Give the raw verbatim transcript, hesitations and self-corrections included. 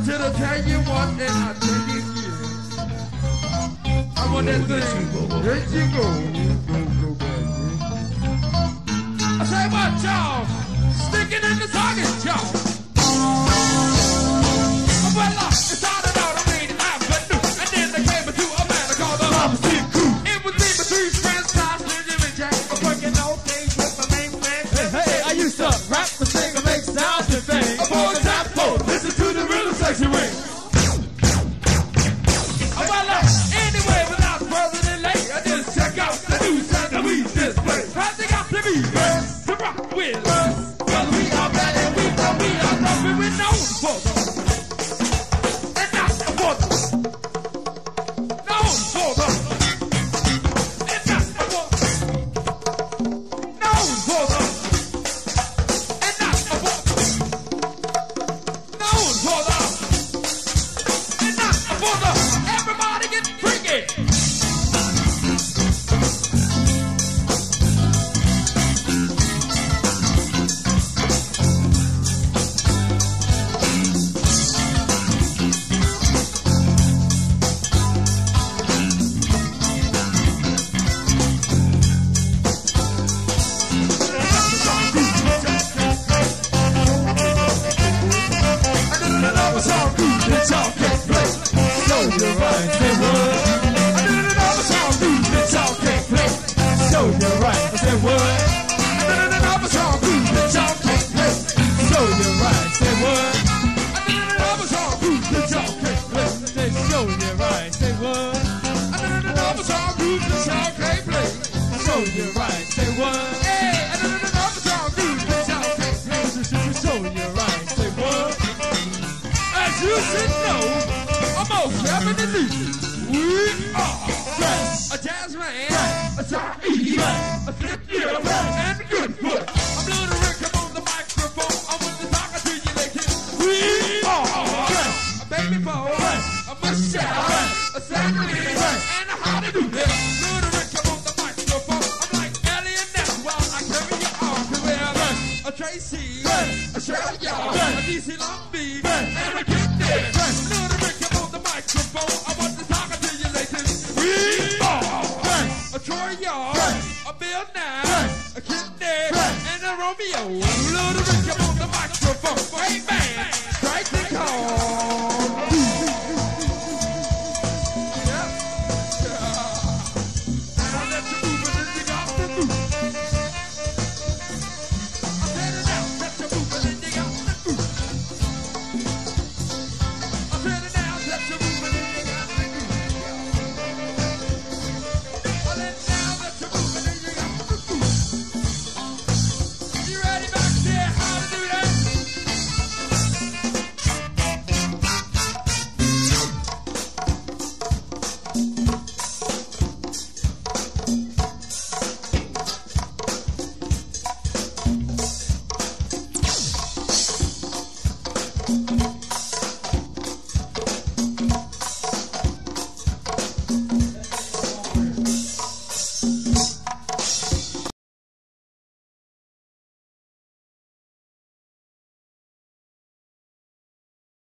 should have tell you one and I'll tell you again. I want that thing. There you go. I say what, y'all? Sticking in the target, y'all. Well, uh, it started out a rainy afternoon, and then they came into a man called the Opposite Crew. It was me between friends, Todd, Jim, and Jack. I'm working all things with my main man. Hey, hey, I used to rap and sing and make sounds and things. A boy tap flow, listen to the rhythm section ring. Oh, well, uh, anyway, without further delay, I just check out the news and the weed display. How's it got to be, man, to rock with? Well, we are bad and we know we are nothing we're known for. Bill now.